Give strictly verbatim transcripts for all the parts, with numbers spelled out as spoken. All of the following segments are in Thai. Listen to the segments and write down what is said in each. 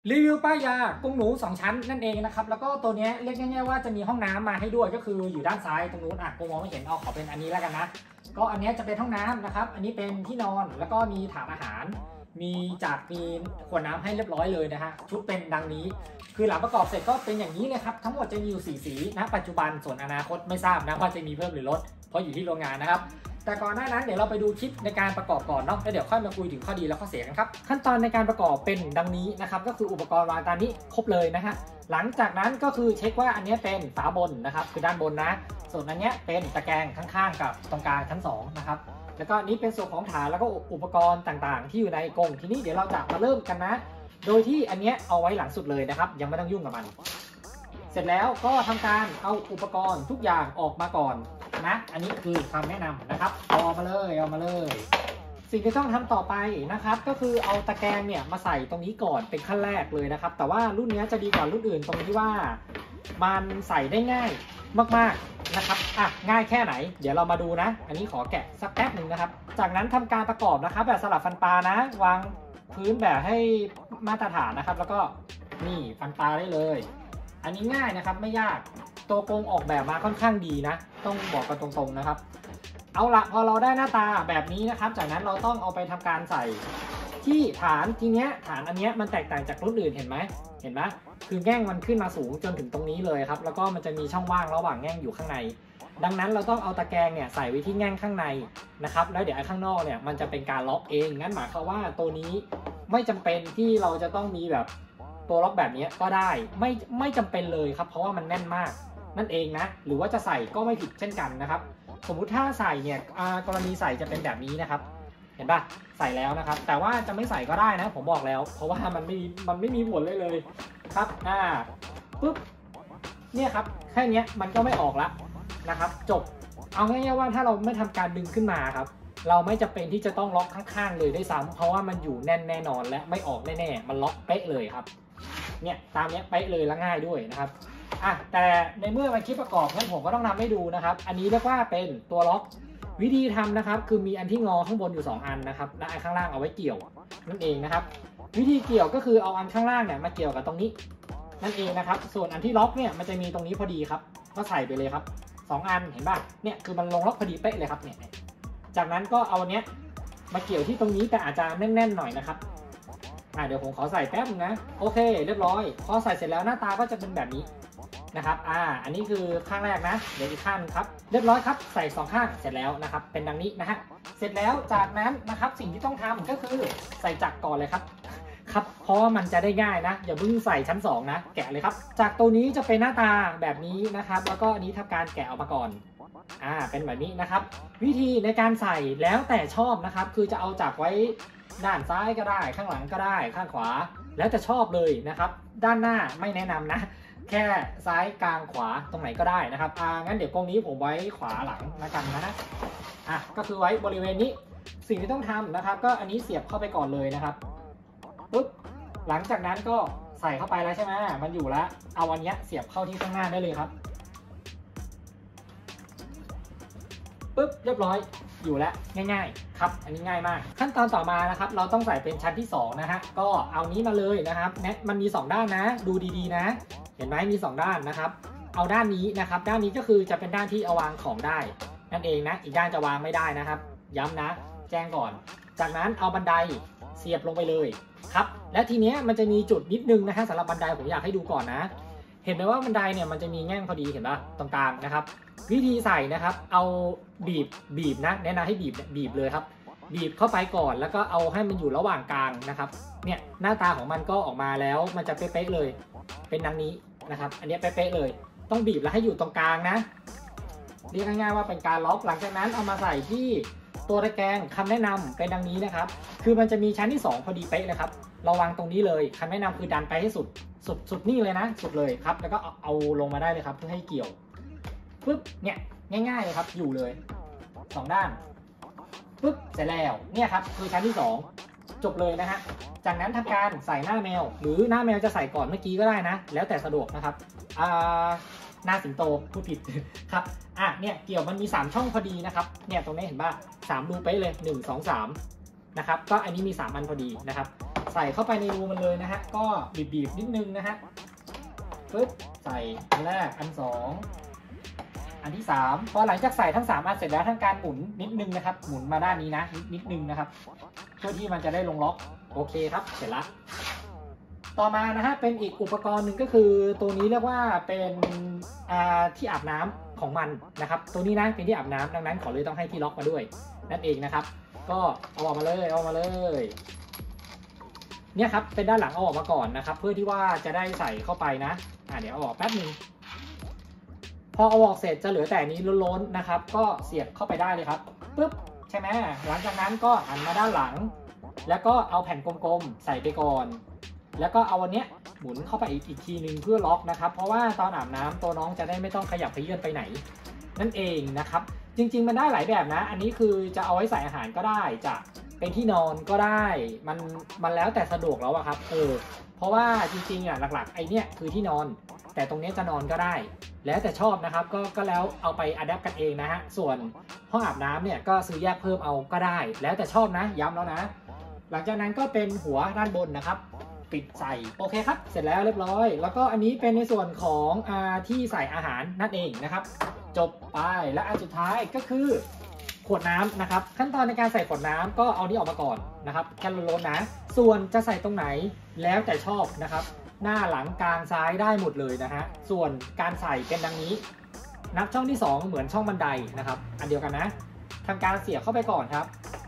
รีวิวป้ายยากรงหนูสองชั้นนั่นเองนะครับแล้วก็ตัวนี้เรียกง่ายๆว่าจะมีห้องน้ำมาให้ด้วยก็คืออยู่ด้านซ้ายตรงนู้นอ่ะกูมองไม่เห็นเอาขอเป็นอันนี้แล้วกันนะก็อันนี้จะเป็นห้องน้ำนะครับอันนี้เป็นที่นอนแล้วก็มีถาดอาหารมีจากมีขวดน้ำให้เรียบร้อยเลยนะฮะชุดเป็นดังนี้คือหลังประกอบเสร็จก็เป็นอย่างนี้เลยครับทั้งหมดจะมีอยู่สี่สีนะปัจจุบันส่วนอนาคตไม่ทราบนะว่าจะมีเพิ่มหรือลดเพราะอยู่ที่โรงงานนะครับแต่ก่อนหน้านั้นเดี๋ยวเราไปดูคลิปในการประกอบก่อนเนาะแล้วเดี๋ยวค่อยมาคุยถึงข้อดีและข้อเสียกันครับขั้นตอนในการประกอบเป็นดังนี้นะครับก็คืออุปกรณ์วางตามนี้ครบเลยนะฮะหลังจากนั้นก็คือเช็คว่าอันนี้เป็นฝาบนนะครับคือด้านบนนะส่วนอันนี้เป็นตะแกรงข้างๆกับตรงกลางชั้นสองนะครับแล้วก็นี้เป็นส่วนของฐานแล้วก็อุปกรณ์ต่างๆที่อยู่ในกรงทีนี้เดี๋ยวเราจะมาเริ่มกันนะโดยที่อันนี้เอาไว้หลังสุดเลยนะครับยังไม่ต้องยุ่งกับมันเสร็จแล้วก็ทำการเอาอุปกรณ์ทุกอย่างออกมาก่อนนะอันนี้คือคำแนะนำนะครับเอามาเลยเอามาเลยสิ่งที่ต้องทำต่อไปนะครับก็คือเอาตะแกรงเนี่ยมาใส่ตรงนี้ก่อนเป็นขั้นแรกเลยนะครับแต่ว่ารุ่นนี้จะดีกว่ารุ่นอื่นตรงที่ว่ามันใส่ได้ง่ายมากๆนะครับอ่ะง่ายแค่ไหนเดี๋ยวเรามาดูนะอันนี้ขอแกะสักแป๊บหนึ่งนะครับจากนั้นทำการประกอบนะครับแบบสลับฟันปลานะวางพื้นแบบให้มาตรฐานนะครับแล้วก็นี่ฟันปลาได้เลยอันนี้ง่ายนะครับไม่ยากตัวกรงออกแบบมาค่อนข้างดีนะต้องบอกกันตรงๆนะครับเอาละพอเราได้หน้าตาแบบนี้นะครับจากนั้นเราต้องเอาไปทำการใส่ที่ฐานทีเนี้ยฐานอันเนี้ยมันแตกต่างจากรุ่นอื่นเห็นไหมเห็นไหมคือแง่งมันขึ้นมาสูงจนถึงตรงนี้เลยครับแล้วก็มันจะมีช่องว่างระหว่างแง่งอยู่ข้างในดังนั้นเราต้องเอาตะแกรงเนี่ยใส่ไว้ที่แง่งข้างในนะครับแล้วเดี๋ยวไอ้ข้างนอกเนี่ยมันจะเป็นการล็อกเองงั้นหมายความว่าตัวนี้ไม่จำเป็นที่เราจะต้องมีแบบตัวล็อกแบบนี้ก็ได้ไม่ไม่จำเป็นเลยครับเพราะว่ามันแน่นมากนั่นเองนะหรือว่าจะใส่ก็ไม่ผิดเช่นกันนะครับสมมุติถ้าใส่เนี่ยกรณีใส่จะเป็นแบบนี้นะครับเห็นปะใส่แล้วนะครับแต่ว่าจะไม่ใส่ก็ได้นะผมบอกแล้วเพราะว่ามันไม่มันไม่มีผลเลยเลยครับอ่าปุ๊บเนี่ยครับแค่นี้มันก็ไม่ออกละนะครับจบเอาง่ายๆว่าถ้าเราไม่ทำการดึงขึ้นมาครับเราไม่จำเป็นที่จะต้องล็อกข้างๆเลยด้วยซ้ำเพราะว่ามันอยู่แน่นแน่นอนและไม่ออกแน่ๆมันล็อกเป๊ะเลยครับเนี่ยตามนี้เป๊ะเลยและง่ายด้วยนะครับอ่ะแต่ในเมื่อมันคลิปประกอบงั้นผมก็ต้องทำให้ดูนะครับอันนี้เรียกว่าเป็นตัวล็อกวิธีทำนะครับคือมีอันที่งอข้างบนอยู่สองอันนะครับและอันข้างล่างเอาไว้เกี่ยวนั่นเองนะครับวิธีเกี่ยวก็คือเอาอันข้างล่างเนี่ยมาเกี่ยวกับตรงนี้นั่นเองนะครับส่วนอันที่ล็อกเนี่ยมันจะมีตรงนี้พอดีครับก็ใส่ไปเลยครับสองอันเห็นป่ะเนี่ยคือมันลงล็อกพอดีเป๊ะเลยครับเนี่ยจากนั้นก็เอาอันเนี้ยมาเกี่ยวที่ตรงนี้แต่อาจจะแน่นๆหน่อยนะครับอ่าเดี๋ยวผมขอใส่แป๊บนึงนะโอเคเรียบร้อยพอใส่เสร็จแล้วหน้าตาก็จะเป็นแบบนี้นะครับอ่าอันนี้คือข้างแรกนะเดี๋ยวอีกข้างครับเรียบร้อยครับใส่สองข้างเสร็จแล้วนะครับเป็นดังนี้นะฮะเสร็จแล้วจากนั้นนะครับสิ่งที่ต้องทำก็คือใส่จักรก่อนเลยครับครับเพราะมันจะได้ง่ายนะอย่าเพิ่งใส่ชั้นสองนะแกะเลยครับจากตัวนี้จะเป็นหน้าตาแบบนี้นะครับแล้วก็อันนี้ทำการแกะออกมาก่อนอ่าเป็นแบบนี้นะครับวิธีในการใส่แล้วแต่ชอบนะครับคือจะเอาจักรไว้ด้านซ้ายก็ได้ข้างหลังก็ได้ข้างขวาแล้วจะชอบเลยนะครับด้านหน้าไม่แนะนำนะแค่ซ้ายกลางขวาตรงไหนก็ได้นะครับอ่างั้นเดี๋ยวกรงนี้ผมไว้ขวาหลังแล้วกันนะอ่ะก็คือไว้บริเวณนี้สิ่งที่ต้องทำนะครับก็อันนี้เสียบเข้าไปก่อนเลยนะครับปุ๊บหลังจากนั้นก็ใส่เข้าไปแล้วใช่ไหมมันอยู่แล้วเอาอันนี้เสียบเข้าที่ข้างหน้าได้เลยครับปุ๊บเรียบร้อยอยู่แล้วง่ายๆครับอันนี้ง่ายมากขั้นตอนต่อมานะครับเราต้องใส่เป็นชั้นที่สองนะฮะก็เอานี้มาเลยนะครับแนะมันมีสองด้านนะดูดีๆนะเห็นไหมมีสองด้านนะครับเอาด้านนี้นะครับด้านนี้ก็คือจะเป็นด้านที่เอาวางของได้นั่นเองนะอีกด้านจะวางไม่ได้นะครับย้ำนะแจ้งก่อนจากนั้นเอาบันไดเสียบลงไปเลยครับและทีเนี้ยมันจะมีจุดนิดนึงนะฮะสำหรับบันไดผมอยากให้ดูก่อนนะเห็นไหมว่าบันไดเนี่ยมันจะมีแง่งพอดีเห็นปะตรงกลางนะครับวิธีใส่นะครับเอาบีบบีบนะแนะนำให้บีบบีบเลยครับบีบเข้าไปก่อนแล้วก็เอาให้มันอยู่ระหว่างกลางนะครับเนี่ยหน้าตาของมันก็ออกมาแล้วมันจะเป๊ะๆเลยเป็นดังนี้นะครับอันนี้เป๊ะๆเลยต้องบีบแล้วให้อยู่ตรงกลางนะเรียกง่ายๆว่าเป็นการล็อกหลังจากนั้นเอามาใส่ที่ตัวตะแกรงคำแนะนำเป็นดังนี้นะครับคือมันจะมีชั้นที่สองพอดีเป๊ะเลยครับเราวางตรงนี้เลยคำแนะนำคือดันไปให้สุดสุดสุดนี่เลยนะสุดเลยครับแล้วก็เอาลงมาได้เลยครับเพื่อให้เกี่ยวปึ๊บเนี่ยง่ายๆเลยครับอยู่เลยสองด้านปึ๊บเสร็จแล้วเนี่ยครับคือชั้นที่สองจบเลยนะฮะจากนั้นทำการใส่หน้าแมวหรือหน้าแมวจะใส่ก่อนเมื่อกี้ก็ได้นะแล้วแต่สะดวกนะครับอ่าหน้าสิงโตพูดผิดครับอ่ะเนี่ยเกี่ยวมันมีสามช่องพอดีนะครับเนี่ยตรงนี้เห็นป่ะสามรูเป๊ะเลยหนึ่ง สอง สามนะครับก็อันนี้มีสามอันพอดีนะครับใส่เข้าไปในรูมันเลยนะฮะก็บีบๆนิดนึงนะฮะปึ๊บใส่อันแรกอันสองอันที่สามพอหลังจากใส่ทั้งสามอันเสร็จแล้วทำการหมุนนิดนึงนะครับหมุนมาด้านนี้นะนิดนึงนะครับเพื่อที่มันจะได้ลงล็อกโอเคครับเสร็จละต่อมานะฮะเป็นอีกอุปกรณ์หนึ่งก็คือตัวนี้เรียกว่าเป็นที่อาบน้ำของมันนะครับตัวนี้นะเป็นที่อาบน้ำดังนั้นขอเลยต้องให้ที่ล็อกมาด้วยนั่นเองนะครับก็เอาออกมาเลยเอามาเลยเนี่ยครับเป็นด้านหลังเอาออกมาก่อนนะครับเพื่อที่ว่าจะได้ใส่เข้าไปนะอ่าเดี๋ยวเอาออกแป๊บนึงพอเอาออกเสร็จจะเหลือแต่นี้ล้นๆนะครับก็เสียบเข้าไปได้เลยครับปึ๊บใช่ไหมหลังจากนั้นก็หันมาด้านหลังแล้วก็เอาแผ่นกลมๆใส่ไปก่อนแล้วก็เอาวันนี้หมุนเข้าไปอีกอีกทีหนึ่งเพื่อล็อกนะครับเพราะว่าตอนอาบน้ำตัวน้องจะได้ไม่ต้องขยับขยื่นไปไหนนั่นเองนะครับจริงๆมันได้หลายแบบนะอันนี้คือจะเอาไว้ใส่อาหารก็ได้จะเป็นที่นอนก็ได้มันมันแล้วแต่สะดวกแล้วอะครับเออเพราะว่าจริงๆอ่ะหลักๆไอเนี้ยคือที่นอนแต่ตรงนี้จะนอนก็ได้แล้วแต่ชอบนะครับก็ก็แล้วเอาไปอัดแอปกันเองนะฮะส่วนห้องอาบน้ำเนี่ยก็ซื้อแยกเพิ่มเอาก็ได้แล้วแต่ชอบนะย้ำแล้วนะหลังจากนั้นก็เป็นหัวด้านบนนะครับปิดใส่โอเคครับเสร็จแล้วเรียบร้อยแล้วก็อันนี้เป็นในส่วนของอ่าที่ใส่อาหารนั่นเองนะครับจบไปและอันสุดท้ายก็คือขวดน้ำนะครับขั้นตอนในการใส่ขวดน้ำก็เอานี้ออกมาก่อนนะครับแค่ล้นๆนะส่วนจะใส่ตรงไหนแล้วแต่ชอบนะครับหน้าหลังกลางซ้ายได้หมดเลยนะฮะส่วนการใส่เป็นดังนี้นับช่องที่สองเหมือนช่องบันไดนะครับอันเดียวกันนะทำการเสียบเข้าไปก่อนครับ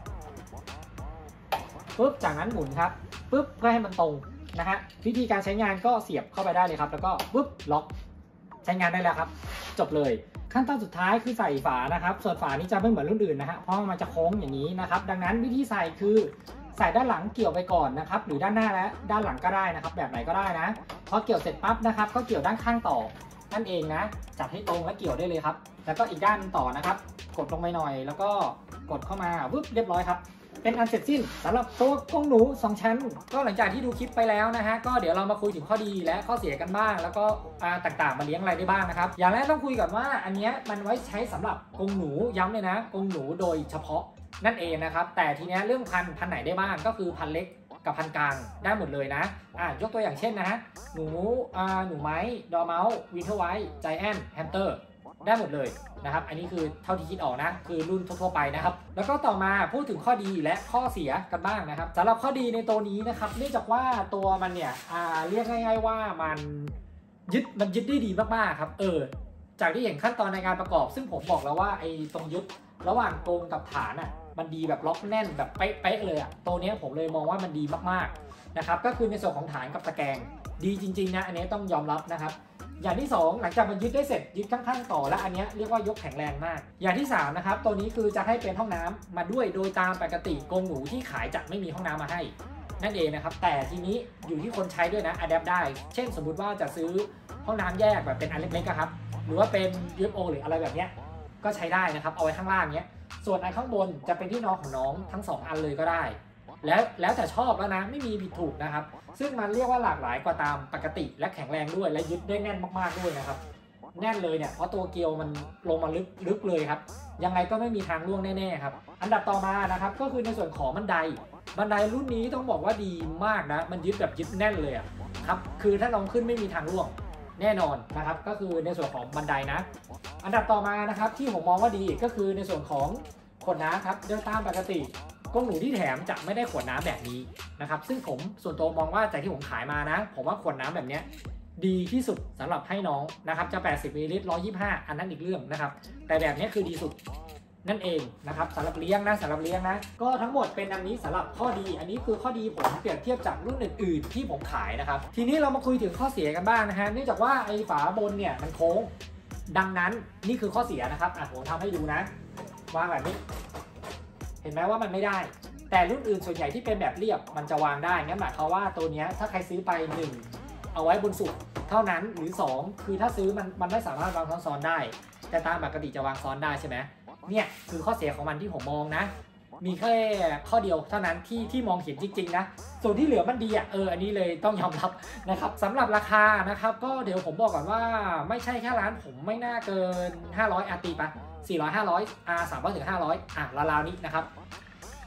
ปุ๊บจากนั้นหมุนครับปุ๊บเพื่อให้มันตรงนะฮะวิธีการใช้งานก็เสียบเข้าไปได้เลยครับแล้วก็ปุ๊บล็อกใช้งานได้แล้วครับจบเลยขั้นตอนสุดท้ายคือใส่ฝานะครับส่วนฝานี้จะไม่เหมือนรุ่นอื่นนะฮะเพราะมันจะโค้งอย่างนี้นะครับดังนั้นวิธีใส่คือใส่ด้านหลังเกี่ยวไปก่อนนะครับหรือด้านหน้าและด้านหลังก็ได้นะครับแบบไหนก็ได้นะพอเกี่ยวเสร็จปั๊บนะครับก็เกี่ยวด้านข้างต่อนั่นเองนะจับให้ตรงและเกี่ยวได้เลยครับแล้วก็อีกด้านต่อนะครับกดลงไปหน่อยแล้วก็กดเข้ามาปุ๊บเรียบร้อยครับเป็นอันเสร็จสิ้นสำหรับตัวกรงหนูสองชั้นก็หลังจากที่ดูคลิปไปแล้วนะฮะก็เดี๋ยวเรามาคุยถึงข้อดีและข้อเสียกันบ้างแล้วก็ต่างๆมาเลี้ยงอะไรได้บ้างนะครับอย่างแรกต้องคุยก่อนว่าอันนี้มันไว้ใช้สำหรับกรงหนูย้ำเลยนะกรงหนูโดยเฉพาะนั่นเองนะครับแต่ทีนี้เรื่องพันธุ์พันธุ์ไหนได้บ้างก็คือพันธุ์เล็กกับพันธุ์กลางได้หมดเลยนะอ่ะยกตัวอย่างเช่นนะฮะหนูอ่าหนูไม้ดอร์เมาส์วินเทอร์ไวท์ไจแอนท์แฮมสเตอร์ได้หมดเลยนะครับอันนี้คือเท่าที่คิดออกนะคือรุ่นทั่วๆไปนะครับแล้วก็ต่อมาพูดถึงข้อดีและข้อเสียกันบ้างนะครับสำหรับข้อดีในตัวนี้นะครับเนื่องจากว่าตัวมันเนี่ยอ่าเรียกง่ายๆว่ามันยึดมันยึดได้ดีมากๆครับเออจากที่เห็นขั้นตอนในการประกอบซึ่งผมบอกแล้วว่าไอ้ตรงยึดระหว่างกรงกับฐานอ่ะมันดีแบบล็อกแน่นแบบเป๊ะๆเลยอ่ะตัวนี้ผมเลยมองว่ามันดีมากๆนะครับก็คือในส่วนของฐานกับตะแกรงดีจริงๆนะอันนี้ต้องยอมรับนะครับอย่างที่สองหลังจากมันยึดได้เสร็จยึดข้างๆต่อและอันนี้เรียกว่ายกแข็งแรงมากอย่างที่สามนะครับตัวนี้คือจะให้เป็นห้องน้ำมาด้วยโดยตามปกติกรงหนูที่ขายจะไม่มีห้องน้ำมาให้นั่นเองนะครับแต่ทีนี้อยู่ที่คนใช้ด้วยนะอัดแอปได้เช่นสมมุติว่าจะซื้อห้องน้ำแยกแบบเป็นอันเล็กๆครับหรือว่าเป็น ยู เอฟ โอ หรืออะไรแบบนี้ก็ใช้ได้นะครับเอาไว้ข้างล่างเนี้ยส่วนอันข้างบนจะเป็นที่นอนของน้องทั้งสองอันเลยก็ได้แล้วแล้วแต่ชอบแล้วนะไม่มีผิดถูกนะครับซึ่งมันเรียกว่าหลากหลายกว่าตามปกติและแข็งแรงด้วยและยึดได้แน่นมากๆด้วยนะครับแน่นเลยเนี่ยเพราะตัวเกลียวมันลงมาลึกลึกเลยครับยังไงก็ไม่มีทางร่วงแน่ๆครับอันดับต่อมานะครับก็คือในส่วนของบันไดบันไดรุ่นนี้ต้องบอกว่าดีมากนะมันยึดแบบยึดแน่นเลยครับคือถ้าลองขึ้นไม่มีทางร่วงแน่นอนนะครับก็คือในส่วนของบันไดนะอันดับต่อมานะครับที่ผมมองว่าดีก็คือในส่วนของขวดน้ำครับโดยตามปกติกรงหนูที่แถมจะไม่ได้ขวดน้ำแบบนี้นะครับซึ่งผมส่วนตัวมองว่าจากที่ผมขายมานะผมว่าขวดน้ำแบบนี้ดีที่สุดสำหรับให้น้องนะครับจะแปดสิบมิลลิลิตรหนึ่งร้อยยี่สิบห้าอันนั้นอีกเรื่องนะครับแต่แบบนี้คือดีสุดนั่นเองนะครับสำหรับเลี้ยงนะสำหรับเลี้ยงนะก็ทั้งหมดเป็นดังนี้สำหรับข้อดีอันนี้คือข้อดีผมเปรียบเทียบจากรุ่นอื่นๆที่ผมขายนะครับทีนี้เรามาคุยถึงข้อเสียกันบ้างนะฮะเนื่องจากว่าไอ้ฝาบนเนี่ยมันโค้งดังนั้นนี่คือข้อเสียนะครับอ่ะผมทำให้ดูนะวางแบบนี้เห็นไหมว่ามันไม่ได้แต่รุ่นอื่นส่วนใหญ่ที่เป็นแบบเรียบมันจะวางได้งั้นหมายความว่าตัวนี้ถ้าใครซื้อไปหนึ่งเอาไว้บนสุดเท่านั้นหรือสองคือถ้าซื้อมันมันไม่สามารถวางซ้อนๆได้แต่ตามปกติจะวางซ้อนได้ใช่ไหมเนี่ยคือข้อเสียของมันที่ผมมองนะมีแค่ข้อเดียวเท่านั้นที่ที่มองเห็นจริงๆนะส่วนที่เหลือมันดีอ่ะเอออันนี้เลยต้องยอมรับนะครับสำหรับราคานะครับก็เดี๋ยวผมบอกก่อนว่าไม่ใช่แค่ร้านผมไม่น่าเกินห้าร้อยอาร์ตีปะสี่ร้อย ห้าร้อย R สามร้อยถึงห้าร้อยอ่ะราวๆนี้นะครับแถ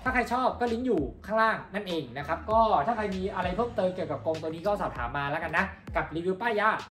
ถ้าใครชอบก็ลิงก์อยู่ข้างล่างนั่นเองนะครับก็ถ้าใครมีอะไรเพิ่มเติมเกี่ยวกับกรงตัวนี้ก็สอบถามมาแล้วกันนะกับรีวิวป้ายยา